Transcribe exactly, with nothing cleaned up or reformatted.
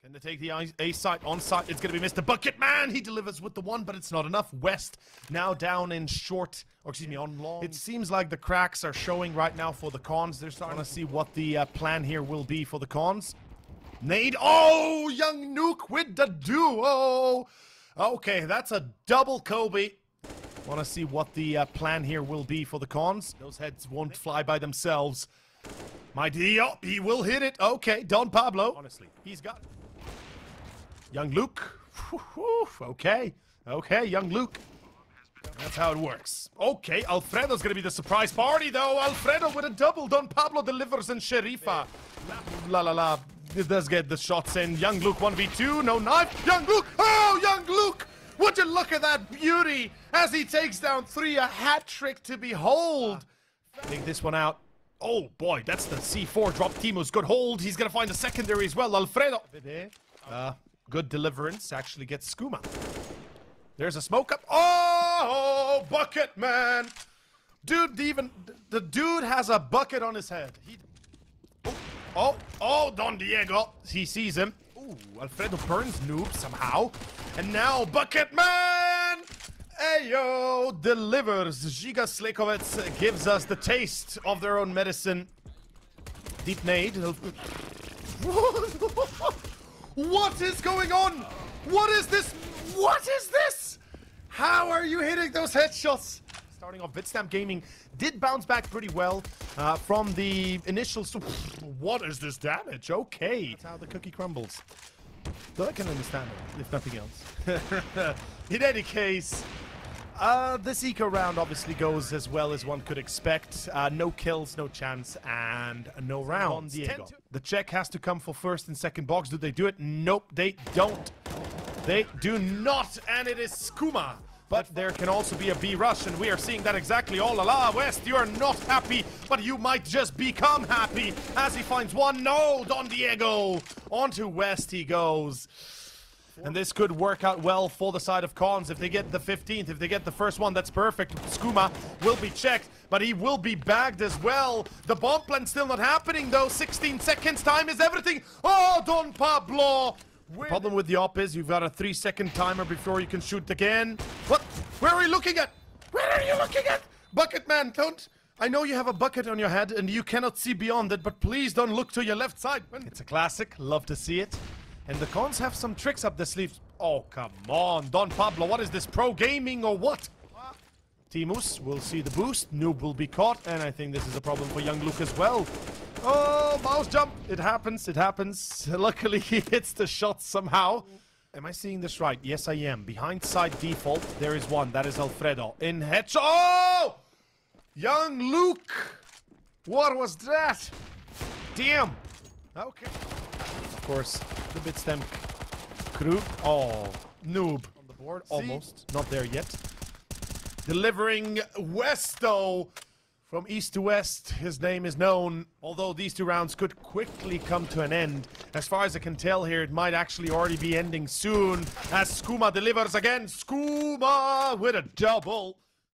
Can they take the A site on site? It's going to be Mister Bucket Man. He delivers with the one, but it's not enough. West now down in short, or excuse me, on long. It seems like the cracks are showing right now for the cons. They're starting to see what the uh, plan here will be for the cons. Nade. Oh, Young Nuke with the duo. Okay, that's a double Kobe. Want to see what the uh, plan here will be for the cons. Those heads won't fly by themselves. My Dio, he will hit it. Okay, Don Pablo. Honestly, he's got it. Young Luke. Okay. Okay, Young Luke. That's how it works. Okay, Alfredo's gonna be the surprise party, though. Alfredo with a double. Don Pablo delivers and Sherifa. La la la. It does get the shots in. Young Luke one v two. No knife. Young Luke. Oh, Young Luke. Would you look at that beauty as he takes down three. A hat trick to behold. Take this one out. Oh, boy. That's the C four drop. Timo's good hold. He's gonna find the secondary as well. Alfredo. Uh... Good deliverance actually gets Skooma. There's a smoke up. Oh, Bucket Man. Dude, even the dude has a bucket on his head. He, oh, oh, oh, Don Diego. He sees him. Ooh, Alfredo burns Noob somehow. And now Bucket Man. Ayo delivers. Giga Slekovets gives us the taste of their own medicine. Deep nade. What is going on? What is this? What is this? How are you hitting those headshots? Starting off, Bitstamp Gaming did bounce back pretty well uh, from the initial... What is this damage? Okay. That's how the cookie crumbles. Though I can understand it, if nothing else. In any case, uh, this eco round obviously goes as well as one could expect. Uh, no kills, no chance, and no rounds. Diego. The check has to come for first and second box. Do they do it? Nope, they don't. They do not, and it is Skooma. But there can also be a B rush, and we are seeing that exactly. Oh la la, West, you are not happy, but you might just become happy as he finds one. No, Don Diego. Onto West he goes. And this could work out well for the side of cons. If they get the fifteenth, if they get the first one, that's perfect. Skooma will be checked, but he will be bagged as well. The bomb plan still not happening, though. sixteen seconds, time is everything. Oh, Don Pablo. The problem with the op is you've got a three second timer before you can shoot again. What? Where are you looking at? Where are you looking at? Bucket Man, don't. I know you have a bucket on your head and you cannot see beyond it, but please don't look to your left side. It's a classic. Love to see it. And the cons have some tricks up their sleeves. Oh, come on. Don Pablo, what is this? Pro gaming or what? Timus will see the boost. Noob will be caught. And I think this is a problem for Young Luke as well. Oh, mouse jump. It happens. It happens. Luckily, he hits the shot somehow. Am I seeing this right? Yes, I am. Behind side default, there is one. That is Alfredo. In headshot. Oh! Young Luke. What was that? Damn. Okay. Of course, the Bitstamp crew. Oh, Noob on the board. Almost. Not there yet. Delivering Westo from east to west. His name is known. Although these two rounds could quickly come to an end. As far as I can tell here, it might actually already be ending soon. As Skooma delivers again. Skooma with a double.